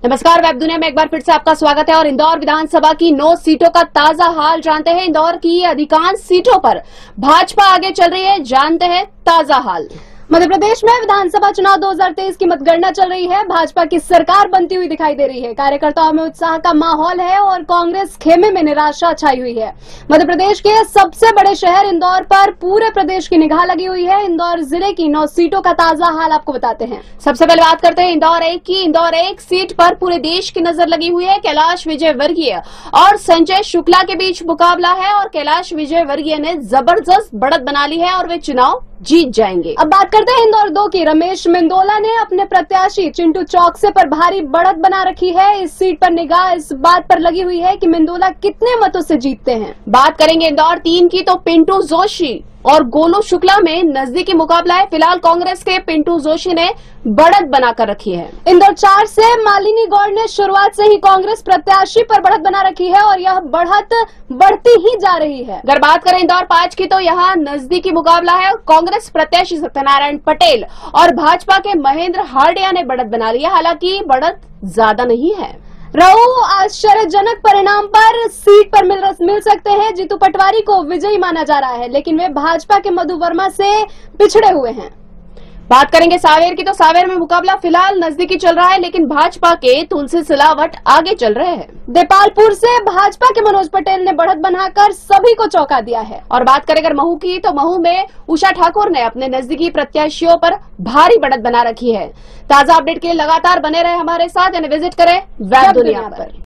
नमस्कार, वेब दुनिया में एक बार फिर से आपका स्वागत है। और इंदौर विधानसभा की 9 सीटों का ताजा हाल जानते हैं। इंदौर की अधिकांश सीटों पर भाजपा आगे चल रही है, जानते हैं ताजा हाल। मध्य प्रदेश में विधानसभा चुनाव 2023 की मतगणना चल रही है। भाजपा की सरकार बनती हुई दिखाई दे रही है। कार्यकर्ताओं में उत्साह का माहौल है और कांग्रेस खेमे में निराशा छाई हुई है। मध्य प्रदेश के सबसे बड़े शहर इंदौर पर पूरे प्रदेश की निगाह लगी हुई है। इंदौर जिले की 9 सीटों का ताजा हाल आपको बताते हैं। सबसे पहले बात करते हैं इंदौर 1 की। इंदौर 1 सीट पर पूरे देश की नजर लगी हुई है। कैलाश विजयवर्गीय और संजय शुक्ला के बीच मुकाबला है और कैलाश विजयवर्गीय ने जबरदस्त बढ़त बना ली है और वे चुनाव जीत जाएंगे। अब बात करते हैं इंदौर 2 की। रमेश मेंदोला ने अपने प्रत्याशी चिंटू चौकसे पर भारी बढ़त बना रखी है। इस सीट पर निगाह इस बात पर लगी हुई है कि मेंदोला कितने मतों से जीतते हैं। बात करेंगे इंदौर 3 की तो पिंटू जोशी और गोलू शुक्ला में नजदीकी मुकाबला है। फिलहाल कांग्रेस के पिंटू जोशी ने बढ़त बनाकर रखी है। इंदौर 4 से मालिनी गौड़ ने शुरुआत से ही कांग्रेस प्रत्याशी पर बढ़त बना रखी है और यह बढ़त बढ़ती ही जा रही है। अगर बात करें इंदौर 5 की तो यहाँ नजदीकी मुकाबला है। कांग्रेस प्रत्याशी सत्यनारायण पटेल और भाजपा के महेंद्र हार्डिया ने बढ़त बना ली है। हालांकि बढ़त ज्यादा नहीं है। आश्चर्यजनक परिणाम पर सीट पर मिल सकते हैं। जीतू पटवारी को विजयी माना जा रहा है, लेकिन वे भाजपा के मधु वर्मा से पिछड़े हुए हैं। बात करेंगे सावेर की तो सावेर में मुकाबला फिलहाल नजदीकी चल रहा है, लेकिन भाजपा के तुलसी सिलावट आगे चल रहे हैं। देपालपुर से भाजपा के मनोज पटेल ने बढ़त बनाकर सभी को चौंका दिया है। और बात करें अगर महू की तो महू में उषा ठाकुर ने अपने नजदीकी प्रत्याशियों पर भारी बढ़त बना रखी है। ताजा अपडेट के लिए लगातार बने रहे हमारे साथ, यानी विजिट करें वेब दुनिया पर।